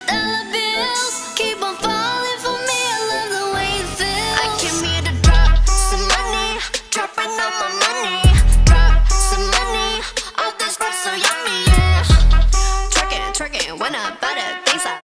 Dollar bills keep on falling for me. I love the way it feels. I came here to drop some money, dropping all my money. Drop some money, all this stuff so yummy, yeah. Twerking, when I buy the things I